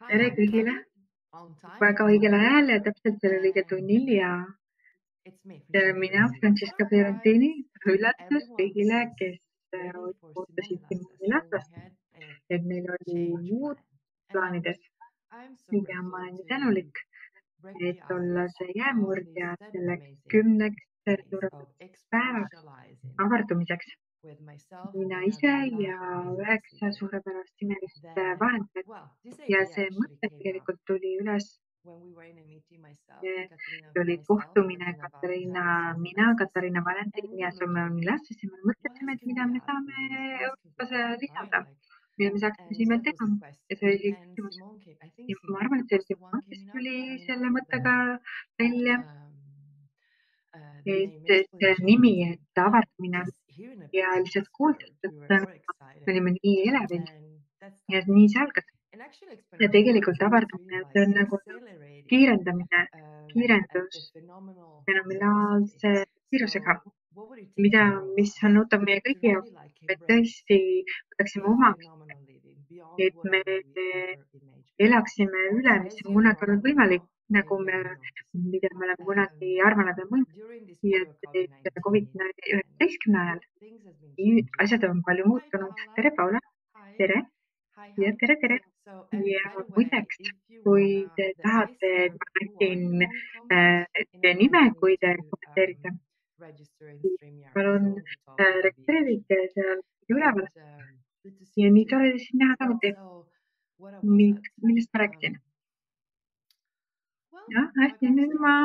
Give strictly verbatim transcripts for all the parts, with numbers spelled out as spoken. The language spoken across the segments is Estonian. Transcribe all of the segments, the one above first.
tere kõigile! Väga õigel ajal ja täpselt sellel õige tunnil ja tere mina, Francesca Fiorentini, üllatus kõigile, kes ootasid minu üllatust, et meil oli muud plaanides. Ja ma olen nii tänulik, et olla see jäämurdja selleks kümneks suuremaks päevaks avardumiseks. Mina ise ja üheksa suurepärast imelist vahendajat ja see mõte tegelikult tuli üles. See oli kohtumine Katariina, mina, Katariina Valentin ja Soome Lasses ja me mõtlesime, et mida me saame Euroopas lisada, mida me saaksime siin veel teha. Ja see oli küsimus. Ja ma arvan, et see oli, kes tuli selle mõttega välja. Et see nimi, et avardamine ja lihtsalt kuulda, et me olime nii elevil ja nii see algas. Ja tegelikult avardamine on nagu kiirendamine, kiirendus fenomenaalse kiirusega, mida, mis on ootab meie kõigi jaoks, et tõesti võtaksime omaks, et me elaksime üle, mis on kunagi olnud võimalik, nagu me, mida me oleme kunagi arvanud ja mõelnud, et COVID üheksateist ajal asjad on palju muutunud. Tere, Paula! Tere! Ja tere, tere! Ja muideks, kui te tahate, et ma näitin teie nime, kui te kommenteerite, palun registreerige seal üleval ja nii tore siin näha samuti, millest ma rääkisin. Jah, hästi, nüüd ma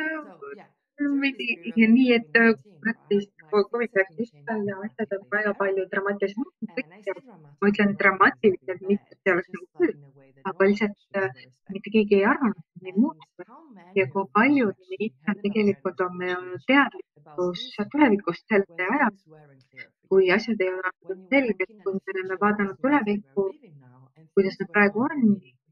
ja nii, et COVID üheksateist ja asjad on väga palju dramaatilised. Ma ütlen dramaatiliselt, mitte see oleks nagu küll, aga lihtsalt mitte keegi ei arvanud, et neid muutub. Ja kui paljud meid tegelikult on meil olnud teadlikkus tulevikust selle ajal, kui asjad ei ole selged, kui me oleme vaadanud tulevikku, kuidas nad praegu on.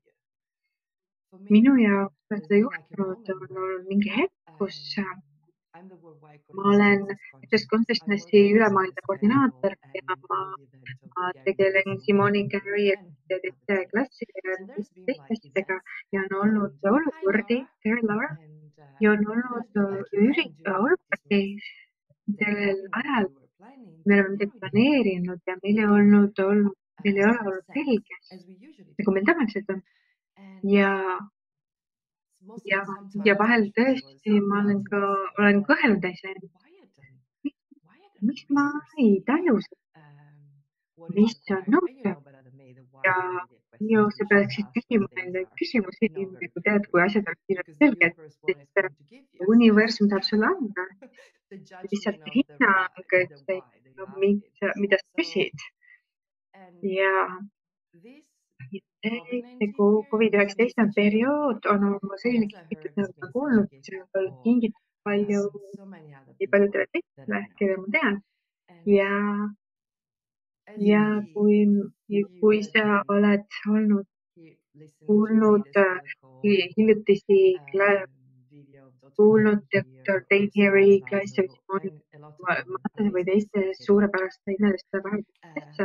Minu jaoks seda juhtunud on olnud mingi hetk, kus ma olen Just Consciousnessi ülemaailmne koordinaator ja ma, ma tegelen Simone Gary ja teiste klasside ja teiste asjadega ja on olnud olukordi, Gary Laura, ja on olnud ürita olukordi sellel ajal, me oleme midagi planeerinud ja meil ei olnud olnud, meil ei ole olnud selge, nagu meil tavaliselt on. Ja, ja, ja vahel tõesti ma olen ka, olen kõhelnud asja, miks ma ei taju seda, mis on nõutud. Ja ju sa peaksid küsima nende küsimusi, kui tead, kui asjad on selged, sest universum saab sulle anda lihtsalt hinnang, mida sa küsid. Ja COVID üheksateist periood on oma selline kingitud, nagu ma kuulnud, see on kingitud palju, paljudele teistele, keda ma tean. Ja, ja kui, kui sa oled olnud, kuulnud hiljutisi, kuulnud doktor Dave Harry, Klaas või teiste suurepäraste imeliste vahendajate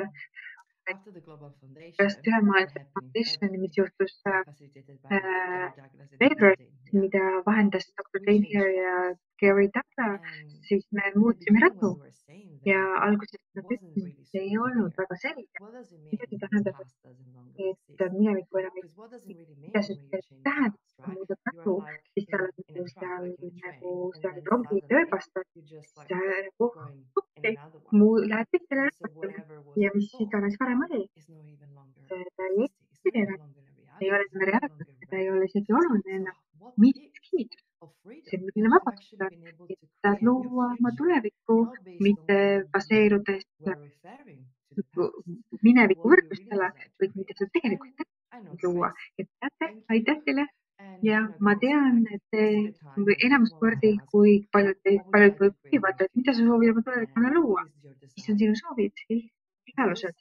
pärast ülemaailmse foundationi, mis juhtus veebruaris, mida vahendas doktor Dave Harry ja Gary Taylor, siis me muutsime radu ja alguses nad ütlesid, et see ei olnud väga selge. Mida see tähendab, et mineviku enam ei, mida see tähendab, kui muudab radu, siis sa oled nagu seal, nagu seal rongi tööpastas, nagu okei, lähed teistele räpatele ja mis iganes varem oli. See ei eksisteri enam, ei ole enam reaalsus, seda ei ole isegi oluline enam. Miski, see on milline vabastada, et saad luua oma tulevikku, mitte baseerudes mineviku võrdlustele, vaid mida sa tegelikult tahad luua. Et teate, aitäh teile ja ma tean, et enamus kordi, kui paljud, paljud küsivad, et mida sa soovid oma tulevikuna luua, mis on sinu soovid, võimalused.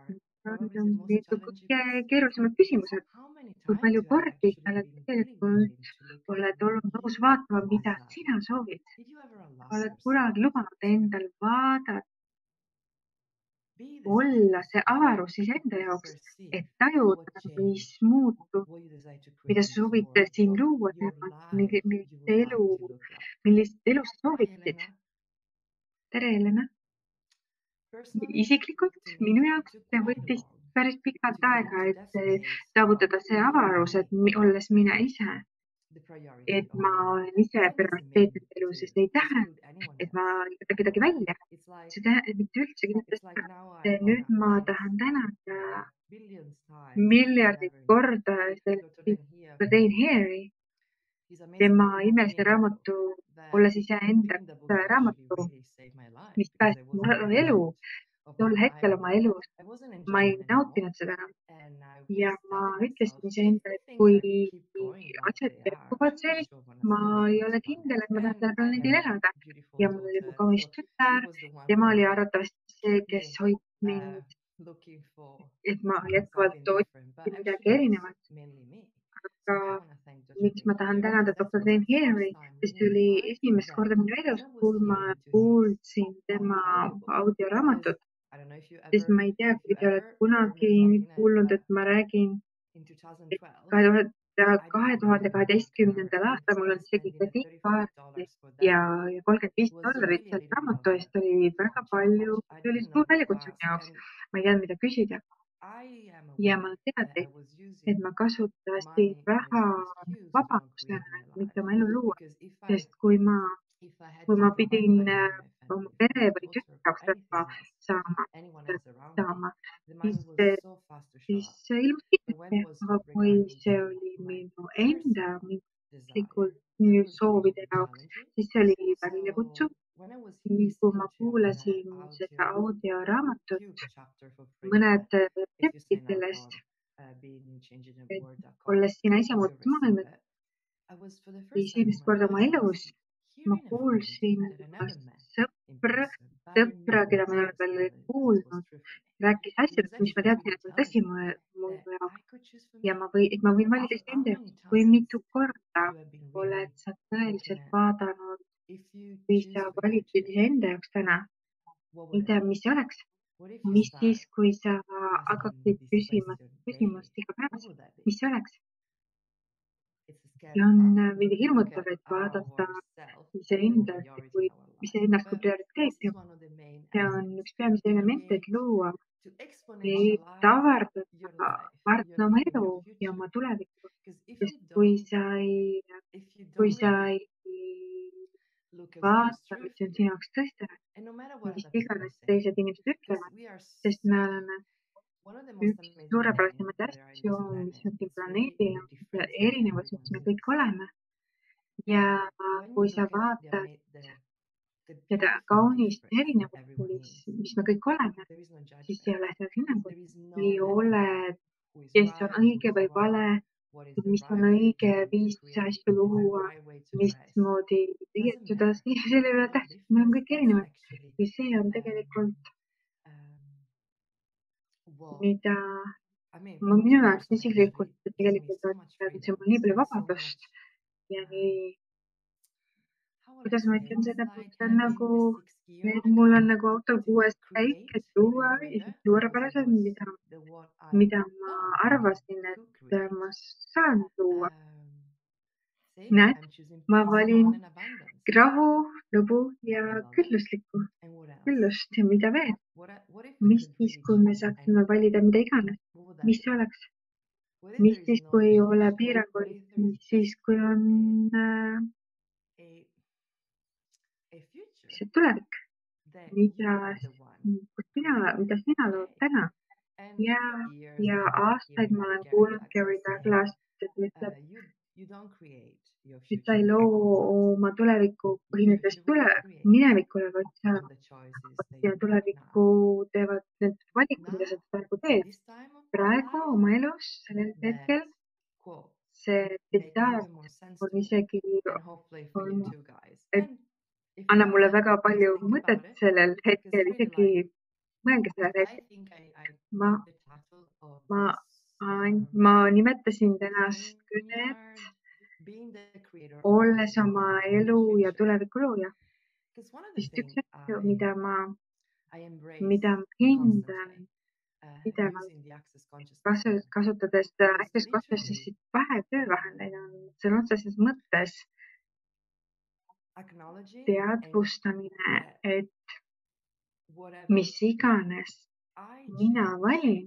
Keerulisemad küsimused, kui palju kordi sa oled tegelikult oled olnud nõus vaatama, mida sina soovid. Oled kunagi lubanud endal vaadata olla see avarus iseenda jaoks, et tajuda, mis muutub, mida sa soovid siin luua, millist elu, millist elu sa sooviksid. Tere, Helena! Isiklikult minu jaoks see võttis päris pikalt aega, et saavutada see avarus, et olles mina ise, et ma olen ise prioriteetne elu, sest ei tähenda, et ma jätan kedagi välja. See tähendab mitte üldsegi mitte seda. Nüüd ma tahan tänada miljardit korda Dane Harry, tema imelise raamatu, olles iseenda raamatu, mis päästis mu elu, tol hetkel oma elus. Ma ei nautinud seda. Ja ma ütlesin iseendale, et kui asjad jätkuvad sellist, ma ei ole kindel, et ma tahan selle planeedil elada. Ja mul oli mu kaunis tütar, tema oli arvatavasti see, kes hoid mind, et ma jätkuvalt otsin midagi erinevat. Aga miks ma tahan tänada doktor Dane Harry, sest see oli esimest korda minu elus, kui ma kuulsin tema audioraamatut. Sest ma ei tea, kui te olete kunagi kuulnud, et ma räägin, et kahe tuhande kaheteistkümnendal aastal mul on isegi krediitkaart ja kolmkümmend viis dollarit selle raamatu eest oli väga palju, see oli suur väljakutse minu jaoks. Ma ei teadnud, mida küsida. Ja ma teadsin, et ma kasutasin raha vabadusena, mitte oma elu luua. Sest kui ma, kui ma pidin oma pere või tütre jaoks raha saama, saama, siis, siis ilmus kindlasti, aga kui see oli minu enda isiklikult soovide jaoks, siis see oli väljakutsuv. Kui ma kuulasin seda audioraamatut, mõned teppid sellest, et olles sina ise muutus maailma, esimest korda oma elus ma kuulsin sõpra, sõpra, keda ma ei ole veel kuulnud, rääkis asjadest, mis ma teadsin, et on tõsi mu jaoks. Ja ma või, et ma võin valida enda jaoks, kui mitu korda oled sa tõeliselt vaadanud, kui sa valitsid enda jaoks täna, mida, mis see oleks? Mis siis, kui sa hakkaksid küsima küsimust iga päev, mis see oleks? Ja on veidi hirmutav, et vaadata iseendast, kui iseennast kui prioriteeti. See on üks peamisi elemente, et luua, et avardada, vardada oma elu ja oma tulevikku. Sest kui sa ei, kui sa ei vaata, mis on sinu jaoks tõste, mis iganes teised inimesed ütlevad, sest me oleme üks suurepärasemaid asju, mis on siin planeedil, erinevus, mis me kõik oleme. Ja kui sa vaatad seda kaunist erinevust, mis, mis me kõik oleme, siis ei ole seda hinnangut. Ei ole, kes on õige või vale, mis on õige viis asju luua, mismoodi riietuda, selle ei ole tähtsust, me oleme kõik erinevad. Ja see on tegelikult mida ma minu jaoks isiklikult tegelikult on, see on nii palju vabadust ja nii, kuidas ma ütlen seda, et on nagu, et mul on nagu autol kuues käik, et tuua suurepärased, mida, mida ma arvasin, et ma saan tuua. Näed, ma valin rahu, lõbu ja külluslikku, küllust ja mida veel. Mis siis, kui me saaksime valida mida iganes? Mis see oleks? Mis siis, kui ei ole piiranguid? Mis siis, kui on äh, see tulevik? Mida, sina, mida sina lood täna? Ja, ja aastaid ma olen kuulnud Gary Douglas, et ütleb, et sa ei loo oma tulevikku põhinedes tule, minevikule, vaid sa ja tulevikku teevad need valikud, mida sa praegu teed. Praegu oma elus, sellel hetkel, see tsitaat on isegi, on, et annab mulle väga palju mõtet sellel hetkel, isegi mõelge sellel hetkel. Ma, ma, ma nimetasin tänast kõnet olles oma elu ja tuleviku looja. Sest üks asju, mida ma mida ma hindan pidevalt kasu- kasutades Access Consciousnessi vähe töövahendeid on sõna otseses mõttes teadvustamine, et mis iganes mina valin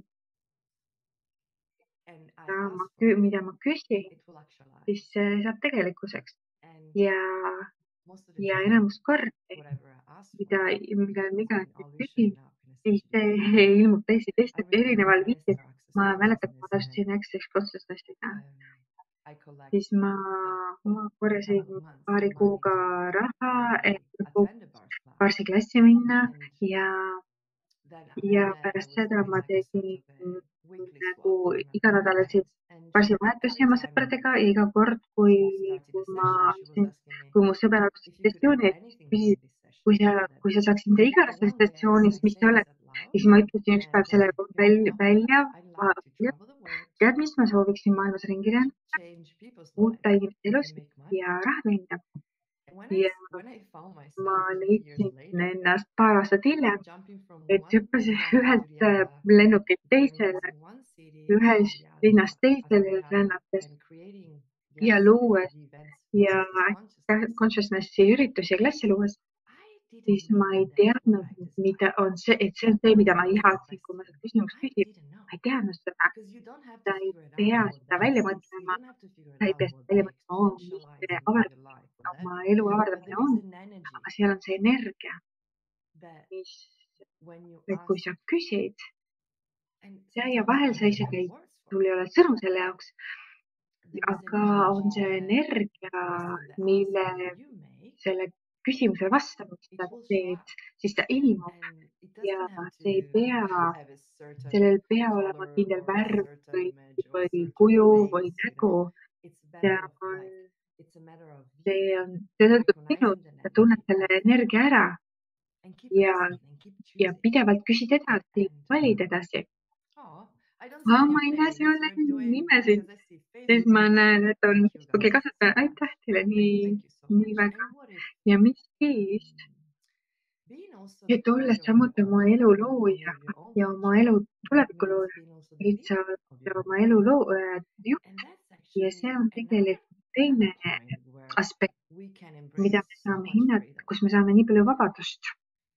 ja ma, mida ma küsin, siis see saab tegelikkuseks ja, ja enamus kordi, mida, mida ma iganes küsin, siis see ilmub teisi teistelt erineval viisil. Ma mäletan, kui ma alustasin Access Consciousnessiga, siis ma, ma korjasin paari kuuga raha, et Varsi klassi minna ja, ja pärast seda ma tegin nagu iganädalasid Varsi vahetusi oma sõpradega ja iga kord, kui, kui ma, kui mu sõber alustas sessiooni, kui sa, kui sa saaksid mida iganes selles sessioonis, mis sa oled, siis ma ütlesin üks päev selle välja, välja, tead, mis ma sooviksin maailmas ringi rännata, muuta inimeste elus ja raha teenida. Ja ma leidsin ennast paar aastat hiljem, et hüppasin ühelt lennukilt teisele, ühest linnast teisele rännates ja luues ja consciousnessi üritusi ja klasse luues, siis ma ei teadnud, mida on see, et see on see, mida ma ihatsin, kui ma seda küsimust küsin. Ma ei teadnud seda. Sa ei pea seda välja mõtlema. Sa ei pea seda välja mõtlema, oh, mis see avardamine, oma elu avardamine on. Aga seal on see energia, mis, et kui sa küsid, ja vahel sa isegi, sul ei ole sõnu selle jaoks, aga on see energia, mille selle küsimusele vastamist sa teed, siis ta ilmub ja see ei pea, sellel pea olema kindel värv või, või kuju või nägu. Ja on, see on, see sõltub sinust, sa tunned selle energia ära ja, ja pidevalt küsid edasi, valid edasi. Ah, ma ei näe sinule nimesid, siis ma näen, et on Facebooki kasutaja. Aitäh teile nii, nii väga. Ja mis siis, et olles samuti oma elu looja ja oma elu tuleviku looja, lihtsalt oma elu loo, juht. Ja see on tegelikult teine aspekt, mida me saame hinnata, kus me saame nii palju vabadust.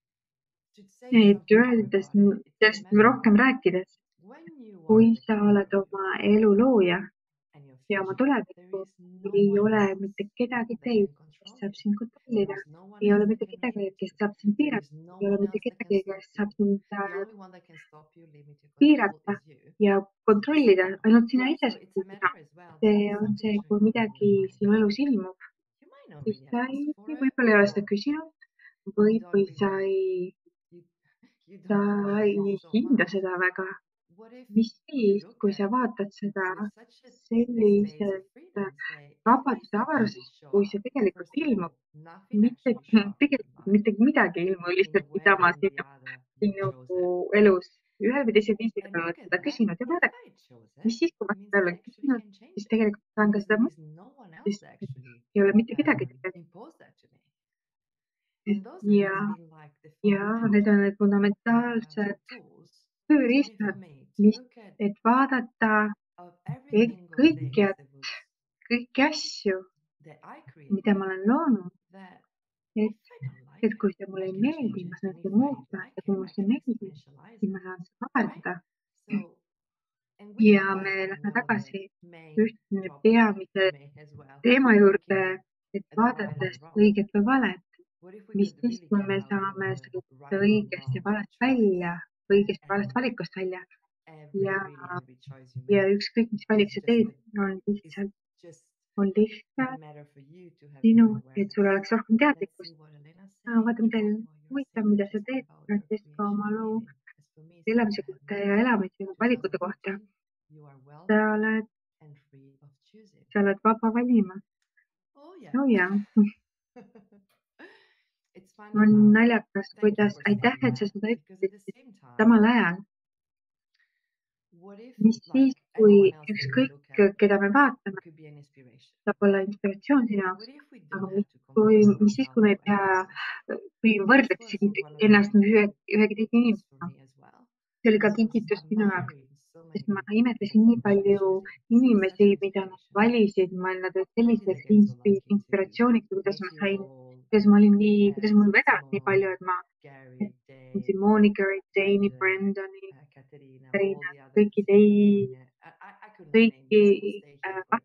Et öeldes, sellest rohkem rääkides, kui sa oled oma elu looja ja oma tulevikku, ei ole mitte kedagi teist, kes saab sind kontrollida. Ei ole mitte kedagi, kes saab sind piirata. Ei ole mitte kedagi, kes saab sind piirata ja kontrollida. Ainult sina ise saad teha. See on see, kui midagi sinu elus ilmub, siis sa ei, võib-olla ei ole seda küsinud või, või sa ei, sa ei hinda seda väga. Mis siis, kui sa vaatad seda selliselt vabaduse avarusest, kui see tegelikult ilmub, mitte, tegelikult mitte midagi ilmu, lihtsalt mida ma sinu, sinu elus ühel või teisel viisil olen seda küsinud ja vaadake, mis siis, kui ma seda olen küsinud, siis tegelikult saan ka seda mõelda, siis ei ole mitte kedagi tegelikult. Ja, ja need on need fundamentaalsed tööriistad, mis, et vaadata kõiki, kõiki asju, mida ma olen loonud, et, et kui see mulle ei meeldi, ma saan seda muuta ja kui mulle see meeldib, siis ma saan seda avardada. Ja me lähme tagasi ühtne peamise teema juurde, et vaadates õiget või valet, mis siis, kui me saame sellest õigest ja valest välja, õigest ja valest valikust välja ja, ja ükskõik, mis valik sa teed, on lihtsalt, on lihtsalt sinu, et sul oleks rohkem teadlikkust. Vaata, mida huvitav, mida sa teed, Francisco, oma loo elamise kohta ja elamise valikute kohta. Sa oled, sa oled vaba valima. Oh ja. On naljakas, kuidas, aitäh, et sa seda ütlesid samal ajal. Mis siis, kui ükskõik, keda me vaatame, saab olla inspiratsioon sinu jaoks, aga mis, kui, mis siis, kui me ei pea, kui võrdleksid ennast ühe, ühegi teise inimesega. See oli ka kingitus minu jaoks, sest ma imetasin nii palju inimesi, mida nad valisid, ma nad olid selliseks inspi, inspiratsiooniks, kuidas ma sain, kuidas ma olin nii, kuidas mul vedas nii palju, et ma Monika, Dani, Brendani, Karina, kõiki teid, kõiki äh,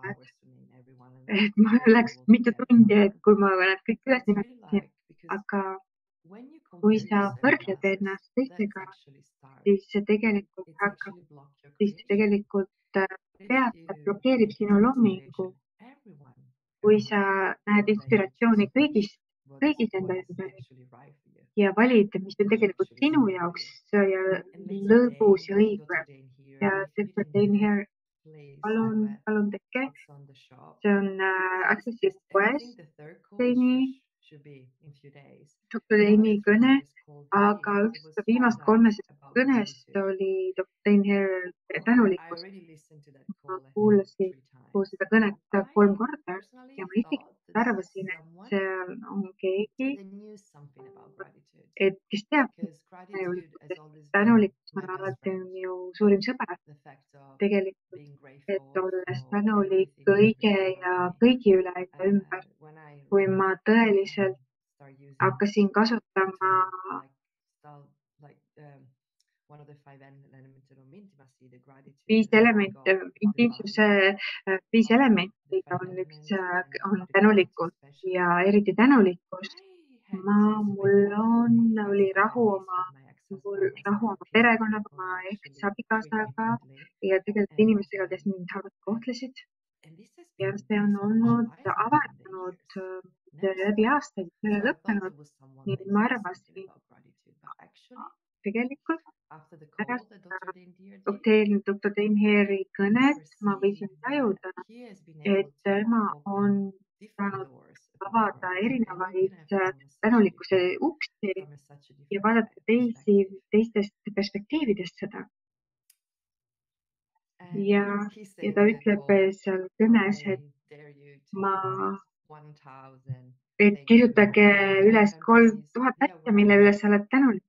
et ma läks mitu tundi, et kui ma nad kõik üles nimetasin, aga kui sa võrdled ennast teistega, siis see tegelikult hakkab, siis tegelikult peatab, blokeerib sinu loomingu. Kui sa näed inspiratsiooni kõigist, kõigis enda ümber ja valid, mis on tegelikult sinu jaoks ja lõbus ja õige ja doktor Dane Here, palun, palun tehke. See on äh, Accessible Quest, Dane'i, doktor Dane'i kõne, aga üks viimast kolmest kõnest oli doktor Dane Here tänulikkus. Ma kuulasin seda kõnet kolm korda ja ma isiklikult arvasin, et see on keegi, et kes teab tänulikkust. Tänulikkus on alati minu suurim sõber. Tegelikult, et olles tänulik kõige ja kõigi üle enda ümber, kui ma tõeliselt hakkasin kasutama viis elementi, intiimsuse viis elementi on üks, on tänulikkus ja eriti tänulikkus. Ma, mul on, oli rahu oma, mul rahu oma perekonnaga, oma eks-abikaasaga ja tegelikult inimestega, kes mind halvasti kohtlesid. Ja see on olnud avardanud läbi aastaid, see ei ole lõppenud. Nii ma arvasin tegelikult pärast doktor Dane Hare'i kõnet ma võisin tajuda, et tema on saanud avada erinevaid tänulikkuse uksi ja vaadata teisi, teistest perspektiividest seda. Ja, ja ta ütleb seal kõnes, et ma et kirjutage üles kolm tuhat asja, mille üle sa oled tänulik.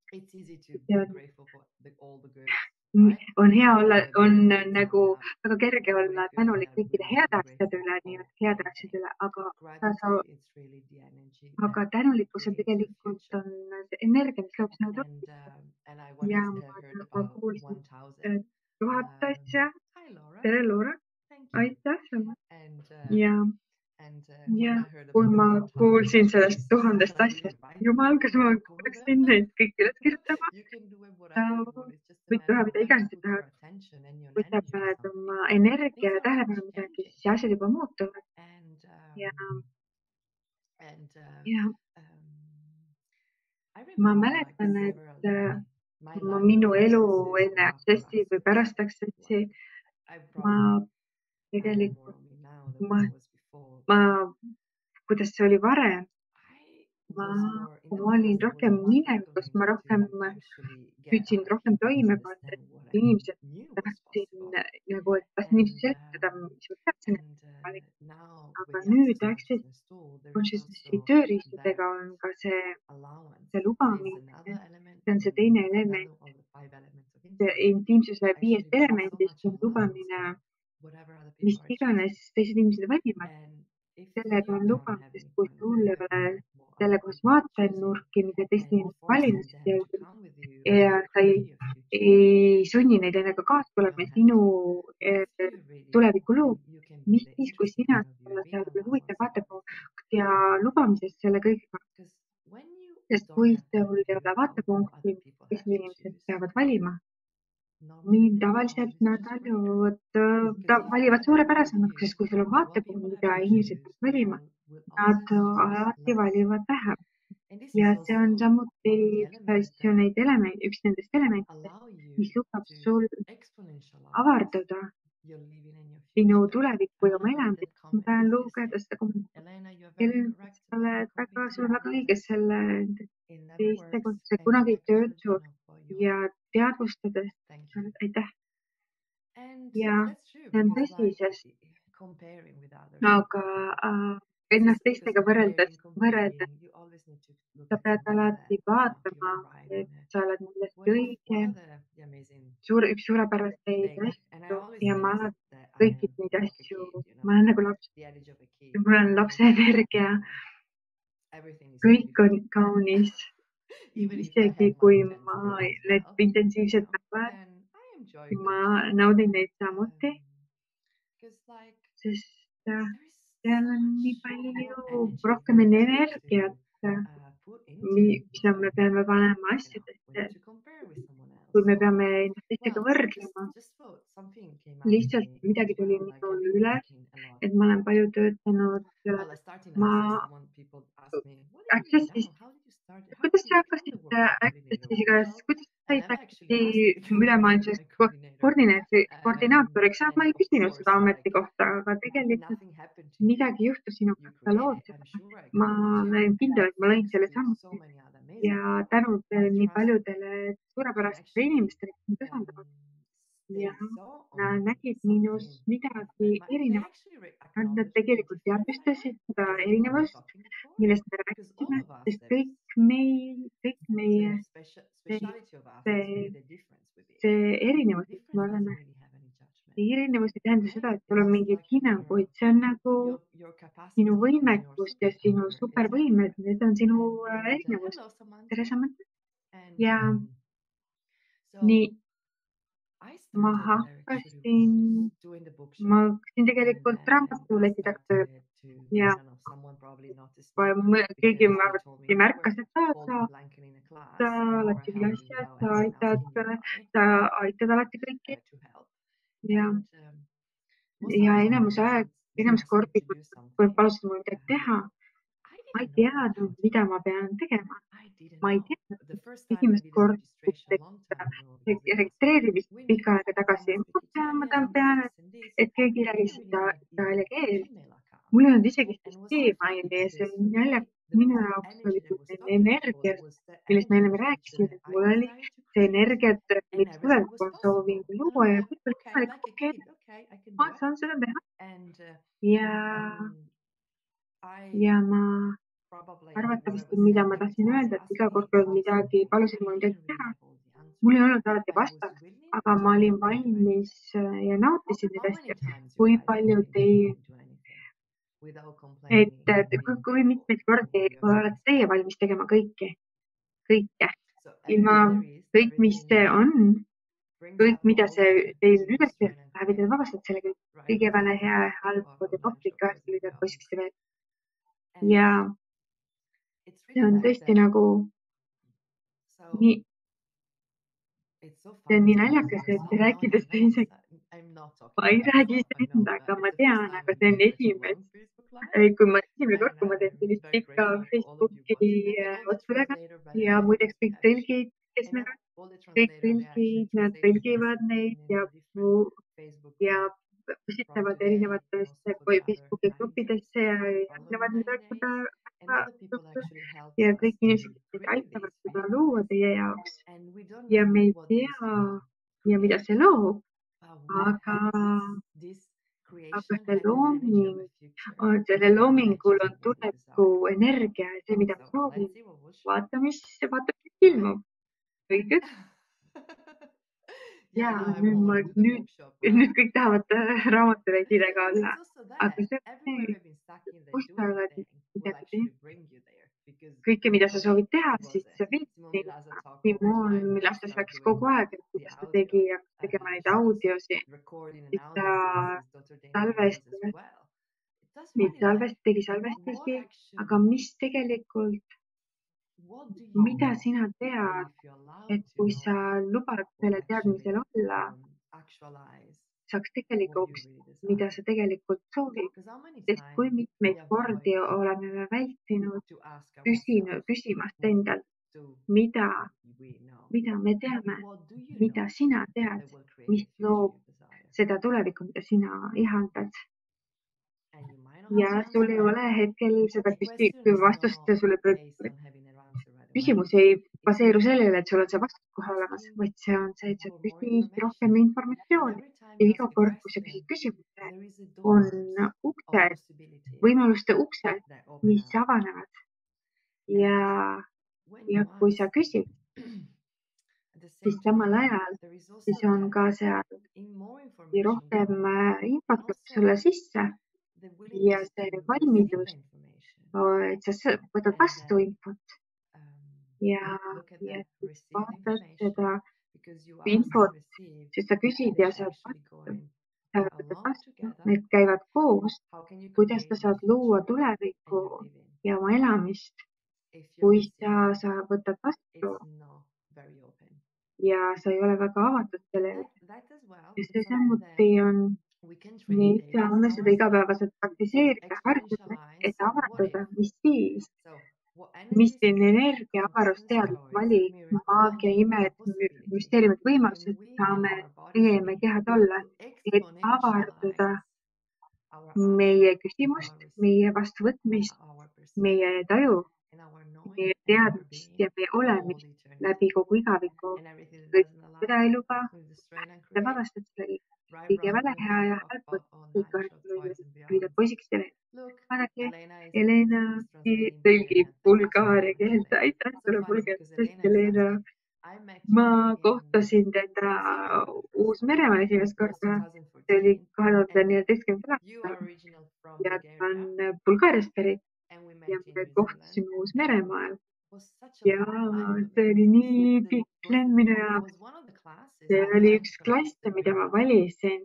On hea olla, on nagu väga kerge olla tänulik kõikide heade asjade üle, nii et heade asjade üle, aga, sa, aga tänulikkus on tegelikult on energia, mis loob sinu tõttu. Ja ma kuulsin tuhat asja. Tere, Laura. Aitäh sulle. Ja ja kui ma kuulsin sellest tuhandest asjast, jumal, kas ma kuuleksin neid kõik üles kirjutama, võid teha mida iganes tahad, kui sa paned oma energia ja tähelepanu midagi, siis asjad juba muutuvad. Ja, ja ma mäletan, et ma minu elu enne Accessi või pärast Accessi, ma tegelikult, ma Ma, kuidas see oli varem, ma, kui ma olin rohkem minevikus, ma rohkem püüdsin rohkem toime panna, et inimesed tahtsin nagu, et tahtsin inimesed selgitada, mis ma teadsin, aga nüüd Access Consciousnessi tööriistadega on ka see, see lubamine, see on see teine element, see intiimsuse viiest elemendist on lubamine, mis iganes teised inimesed valivad. Sellega on lubamisest, kui sul ei ole selle koos vaatenurki, mida teised inimesed valinud ja sa ei, ei sunni neid endaga kaasa tulema sinu tuleviku loo. Mis siis, kui sina olla seal huvitav vaatepunkt ja lubamisest selle kõigega. Sest kui sul ei ole vaatepunkti, teised inimesed peavad valima. Mind tavaliselt nad valivad, ta valivad suurepärasemalt, sest kui sul on vaatepunkt, mida inimesed peavad valima, nad alati valivad vähem. Ja see on samuti üks, neid element, üks nendest elementidest, mis lubab sul avarduda sinu tulevikku ja oma elamist. Ma tahan lugeda seda kommentaari. Helen, sa oled väga, sul on väga õige selle teiste kohta, kunagi töötud ja teadvustades, aitäh. Ja see on tõsi, sest aga äh, ennast teistega võrreldes, võrrelda, sa pead alati vaatama, et sa oled millestki õige, suur, üks suurepäraseid asju ja ma alati kõiki neid asju, ma olen nagu laps, mul on lapse energia, kõik on kaunis, isegi kui ma need intensiivsed päevad, ma naudin neid samuti, sest seal on nii palju rohkem energiat, mis me peame panema asjadesse, kui me peame ennast teistega võrdlema. Lihtsalt midagi tuli minul üles, et ma olen palju töötanud, ma Access'is, kuidas sa hakkasid Access'iga, kuidas said äkki ülemaailmsest koordinaatoriks, ma ei küsinud seda ametikohta, aga tegelikult midagi juhtus sinuga, sa lood seda. Ma olen kindel, et ma lõin selle samuti ja tänu nii paljudele suurepärastele inimestele, kes mind usaldavad ja nad nägid minus midagi erinevat. Nad tegelikult teadvustasid seda erinevust, millest me rääkisime, sest kõik meil, kõik meie, see, see, see erinevus, mis me oleme, see erinevus ei tähenda seda, et sul on mingid hinnanguid, see on nagu sinu võimekust ja sinu supervõimed, need on sinu erinevus. Tere samuti. Ja nii, ma hakkasin, ma hakkasin tegelikult raamatuleti tööl ja keegi ei märkas, et sa, sa, sa oled küll asjad, sa aitad, sa aitad alati kõiki ja, ja enamus aeg, enamus kordi, kui palusid mul midagi teha, ma ei teadnud, mida ma pean tegema. Ma ei teadnud, esimest korda registreerimist pikka aega tagasi. Ma tean, et keegi räägis seda itaalia keelt. Mul ei olnud isegi siiamaani ja see on jälle minu jaoks oli selline energia, millest me enne rääkisime. Mul oli see energia, mis tuleviku on soovin luua ja kõik oli okei, ma saan seda teha. Ja, ja ma arvatavasti, mida ma tahtsin öelda, et iga kord, kui midagi palusin mul midagi teha, mul ei olnud alati vastaks, aga ma olin valmis ja nautisin neid asju, kui palju teie, et kui mitmeid kordi olete teie valmis tegema kõike, kõike, ilma kõik, mis see on, kõik, mida see teil üles läheb, et vabastad sellega kõige vale hea, halb, kopika, lüdab kuskile veel. Ja see on tõesti nagu nii, see on nii naljakas, et rääkides teisega, ma ei räägi endaga, ma tean, aga see on esimest, kui ma esimene kord, kui ma teen sellist pikka Facebooki otsudega ja muideks kõik tõlgid, kes meil on, kõik tõlgid, nad tõlgivad neid ja, ja püsitavad erinevatesse Facebooki gruppidesse ja erinevad midagi ja kõik inimesed, kes aitavad seda luua teie jaoks ja me ei tea, ja mida see loob, aga, aga see looming, selle loomingul on tuleviku energia ja see, mida ma soovin, vaata, mis, vaata, mis ilmub. Õigus? Ja nüüd, ma, nüüd, nüüd kõik tahavad raamatulehidega olla, aga see on see, kus sa oled midagi teinud. Kõike, mida sa soovid teha, siis sa viid Simon, millest ta rääkis kogu aeg, et kuidas ta tegi ja tegema neid audiosi, siis ta salvestas, mitte salvest, tegi salvestusi, aga mis tegelikult, mida sina tead, et kui sa lubad selle teadmisel olla, saaks tegelikuks, mida sa tegelikult soovid, sest kui mitmeid kordi oleme me vältinud küsinud, küsimast endalt, mida, mida me teame, mida sina tead, mis loob seda tulevikku, mida sina ihaldad. Ja sul ei ole hetkel seda küsi, kui vastust sulle küsimus ei baseeru sellele, et sul on see vastus kohe olemas, vaid see on see, et sa küsid rohkem informatsiooni. Ja iga kord, kui sa küsid küsimuse, on uksed, võimaluste uksed, mis avanevad. Ja, ja kui sa küsid, siis samal ajal siis on ka seal rohkem infot sulle sisse ja see valmidus, et sa võtad vastu infot ja, ja siis vaatad seda infot, siis sa küsid ja sa vastu, sa võtad vastu, need käivad koos, kuidas sa saad luua tulevikku ja oma elamist, kui sa, sa võtad vastu ja sa ei ole väga avatud sellele. Ja see samuti on, me saame seda igapäevaselt praktiseerida, harjutada, et avarduda, mis siis, mis on energia, avarus, teadlik valik, maagia, imed, müsteeriumid, võimalused saame meie meie kehad olla, et avarduda meie küsimust, meie vastuvõtmist, meie taju, meie teadmist ja meie olemist läbi kogu igaviku. Seda ei luba, seda vabastad selle kõige vale hea ja halb, kõik hoida poisiks ja vaadake, Helena tõlgib bulgaaria keelt, aitäh sulle bulgaaria, Helena. Ma kohtasin teda Uus-Meremaal esimest korda, see oli kahe tuhande neljateistkümnendal aastal ja ta on Bulgaariast pärit ja me kohtusime Uus-Meremaal ja see oli nii pikk lend minu jaoks. See oli üks klasse, mida ma valisin,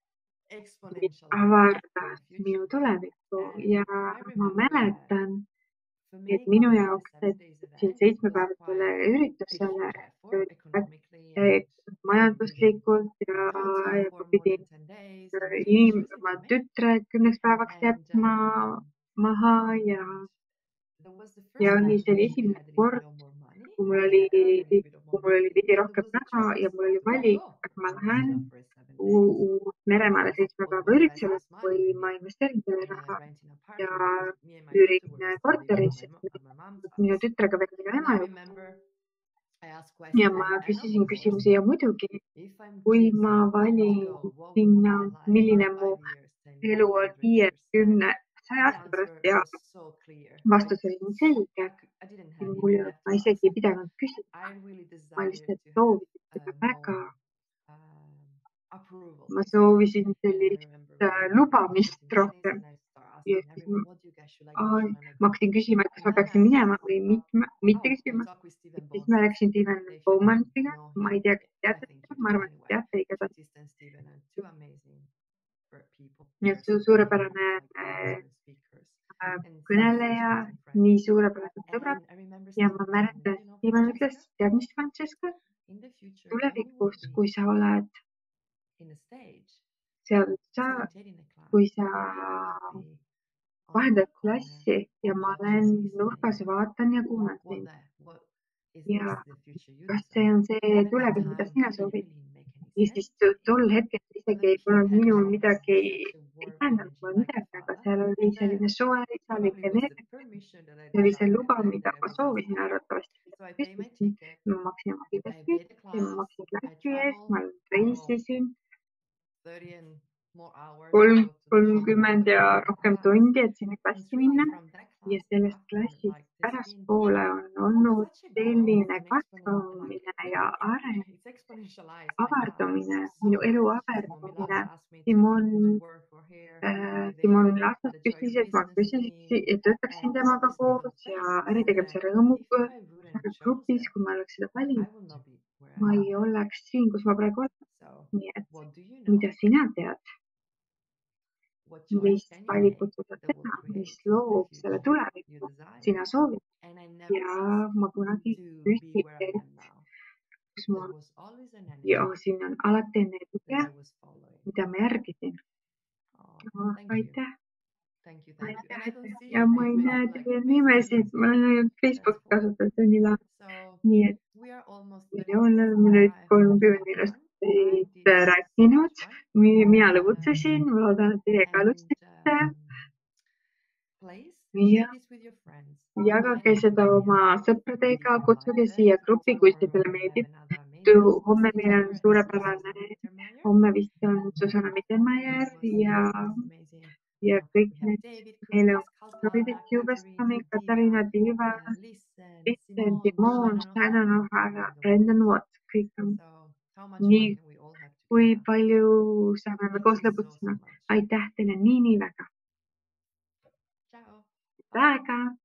avardas minu tulevikku ja ma mäletan, et minu jaoks, et siin seitsmepäevasele üritusele majanduslikult ja, ja ma pidin inim, oma tütre kümneks päevaks jätma maha ja, ja oli see oli esimene kord, kui mul oli, kui mul oli veidi rohkem raha ja mul oli valik, kas ma lähen Uus-Meremaale seitsme päeva üritusele või ma investeerin selle raha ja üürin korteris, minu tütrega veel minu ema juurde. Ja ma küsisin küsimusi ja muidugi, kui ma valin sinna, milline mu elu on viiekümne, saja aasta pärast ja vastus oli nii selge, mul ei olnud, ma isegi ei pidanud küsima, ma lihtsalt soovisin seda väga. Ma soovisin sellist lubamist rohkem. Ja siis ma, ma hakkasin küsima, et kas ma peaksin minema või mitte, mitte küsima. Ja siis ma läksin Steven Bowmaniga, ma ei tea, kas teate, ma arvan, et teate igatahes. Ja see on suurepärane äh, kõneleja, nii suurepärased sõbrad ja ma mäletan, Steven ütles, tead mis, Francesca, tulevikus, kui sa oled seal, sa, kui sa vahendad klassi ja ma olen nurgas, vaatan ja kuulan sind. Ja kas see on see tulevik, mida sina soovid? Ja siis tol hetkel isegi ei olnud minul midagi, ei tähendanud mulle midagi, aga seal oli selline soe, isalik energia. See oli see luba, mida ma soovisin arvatavasti. Küsisin, ma maksin oma pileti, ma maksin klassi eest, ma reisisin kolm, kolmkümmend ja rohkem tundi, et sinna klassi minna. Ja sellest klassist pärastpoole on olnud selline kasvamine ja areng, avardumine, minu elu avardumine. Simon, äh, Simon Lasnas küsis, et ma küsin, et töötaksin temaga koos ja äritegemise rõõmu grupis, kui ma oleks seda valinud. Ma ei oleks siin, kus ma praegu olen. Nii et mida sina tead? Mis valikud sa saad teha, mis loob selle tuleviku, sina soovid. Ja ma kunagi püstitel, kus ma, ja siin on alati energia, mida ma järgisin. Oh, aitäh. Aitäh, aitäh. Ja ma ei näe teie nimesid, ma olen ainult Facebooki kasutanud, see on nii lahe. Nii et me oleme nüüd kolmkümmend minust rääkinud, mina lõbutsesin, ma loodan, et teie ka alustasite. Ja jagage seda oma sõpradega, kutsuge siia gruppi, kui see teile meeldib. homme meil on suurepärane, homme vist on Susanna Mittermeier ja, ja kõik need, meil on David Hubestami, Katariina Diiva, Kristen Timon, Shannon O'Hara, Brendan Watts, kõik on nii, kui palju saame me koos lõbutsema. Aitäh teile nii, nii väga. Aega.